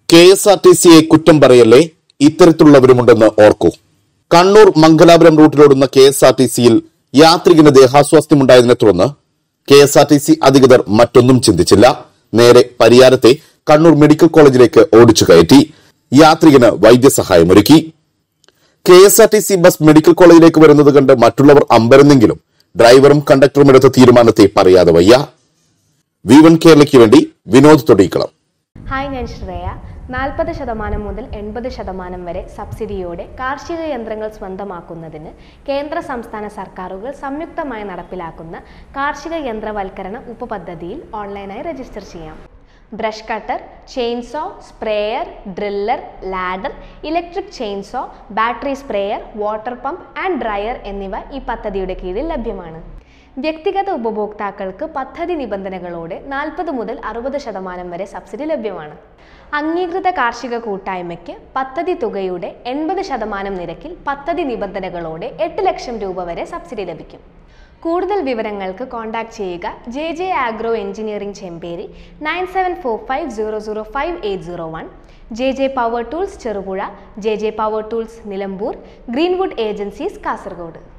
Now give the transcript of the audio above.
KSRTCയെ കുറ്റം പറയല്ലേ, ഇത്തരത്തിലുള്ളവരുമുണ്ടെന്ന് ഓർക്കൂ. കണ്ണൂർ മംഗലാപുരം റൂട്ടിലോടുന്ന KSRTCയിൽ യാത്രികന് ദേഹാസ്വാസ്ഥ്യമുണ്ടായതിനെ തുടർന്ന് KSRTC അധികൃതർ മറ്റൊന്നും ചിന്തിച്ചില്ല. നേരെ പരിയാരത്തെ കണ്ണൂർ മെഡിക്കൽ കോളേജിലേക്ക് ഓടിച്ചു കയറ്റി യാത്രികന് വൈദ്യസഹായമൊരുക്കി. KSRTC ബസ് മെഡിക്കൽ കോളേജിലേക്ക് വരുന്നത് കണ്ട് മറ്റുള്ളവർ അമ്പരന്നെങ്കിലും ഡ്രൈവറും കണ്ടക്ടറും എടുത്ത തീരുമാനത്തെ പറയാതെ വയ്യ. V1 കേരളയ്ക്ക് വേണ്ടി വിനോദ് തൊടിയിക്കളം. ഹായ്, ഞാൻ ശ്രേയ. 40% മുതൽ 80% വരെ സബ്സിഡിയോടെ കാർഷിക യന്ത്രങ്ങൾ സ്വന്തമാക്കുന്നതിന് കേന്ദ്ര സംസ്ഥാന സർക്കാരുകൾ സംയുക്തമായി നടപ്പിലാക്കുന്ന കാർഷിക യന്ത്രവൽക്കരണ ഉപപദ്ധതിയിൽ ഓൺലൈനായി രജിസ്റ്റർ ചെയ്യാം. Brush cutter, chainsaw, sprayer, driller, ladder, electric chainsaw, battery sprayer, water pump and dryer എന്നിവ ഈ പദ്ധതിയുടെ കീഴിൽ ലഭ്യമാണ്. വ്യക്തിഗത ഉപഭോക്താക്കൾക്ക് പദ്ധതി നിബന്ധനകളോടെ 40 മുതൽ 60% വരെ സബ്സിഡി ലഭ്യമാണ്. അംഗീകൃത കാർഷിക കൂട്ടായ്മയ്ക്ക് പദ്ധതി തുകയുടെ 80% നിരക്കിൽ പദ്ധതി നിബന്ധനകളോടെ 8 ലക്ഷം രൂപ വരെ സബ്സിഡി ലഭിക്കും. കൂടുതൽ വിവരങ്ങൾക്ക് കോൺടാക്ട് ചെയ്യുക JJ agro engineering Chemperi 9745005801, JJ power tools Cherupuzha, JJ power tools Nilambur, greenwood agencies Kasaragod.